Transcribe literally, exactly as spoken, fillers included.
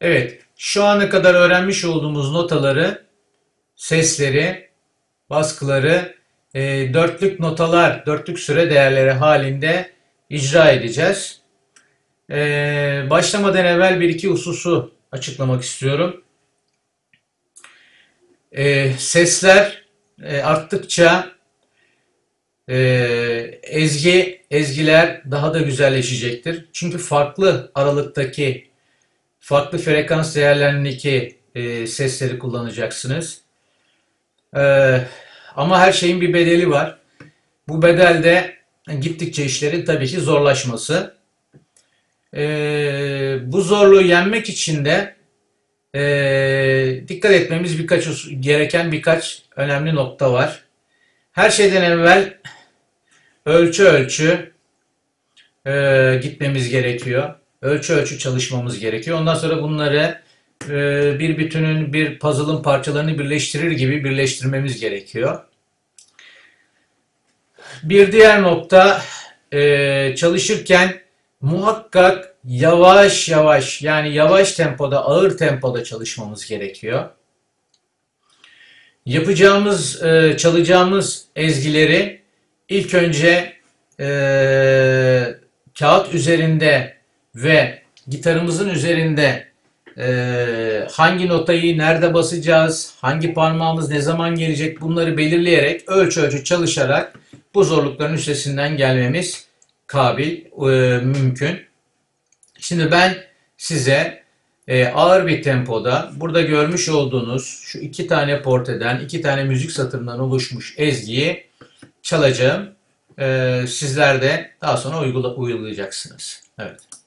Evet, şu ana kadar öğrenmiş olduğumuz notaları, sesleri, baskıları e, dörtlük notalar, dörtlük süre değerleri halinde icra edeceğiz. E, başlamadan evvel bir iki hususu açıklamak istiyorum. E, sesler e, arttıkça e, ezgi, ezgiler daha da güzelleşecektir. Çünkü farklı aralıktaki, farklı frekans değerlerindeki e, sesleri kullanacaksınız. Ee, ama her şeyin bir bedeli var. Bu bedel de gittikçe işlerin tabii ki zorlaşması. Ee, bu zorluğu yenmek için de e, dikkat etmemiz birkaç gereken birkaç önemli nokta var. Her şeyden evvel ölçü ölçü e, gitmemiz gerekiyor. Ölçü ölçü çalışmamız gerekiyor. Ondan sonra bunları e, bir bütünün, bir puzzle'ın parçalarını birleştirir gibi birleştirmemiz gerekiyor. Bir diğer nokta e, çalışırken muhakkak yavaş yavaş yani yavaş tempoda, ağır tempoda çalışmamız gerekiyor. Yapacağımız, e, çalacağımız ezgileri ilk önce e, kağıt üzerinde ve gitarımızın üzerinde e, hangi notayı nerede basacağız, hangi parmağımız ne zaman gelecek bunları belirleyerek ölçü ölçü çalışarak bu zorlukların üstesinden gelmemiz kabil, e, mümkün. Şimdi ben size e, ağır bir tempoda burada görmüş olduğunuz şu iki tane porteden, iki tane müzik satırından oluşmuş ezgiyi çalacağım. E, sizler de daha sonra uygula, uygulayacaksınız. Evet.